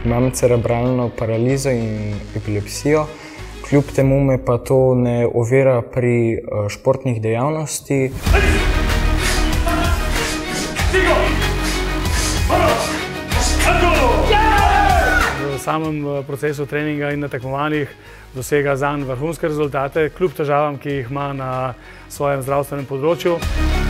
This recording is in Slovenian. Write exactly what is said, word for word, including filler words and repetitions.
Imam cerebralno paralizo in epilepsijo, kljub temu me pa to ne ovira pri športnih dejavnosti. V samem procesu treninga in na tekmovanjih dosega zanj vrhunske rezultate, kljub težavam, ki jih ima na svojem zdravstvenem področju.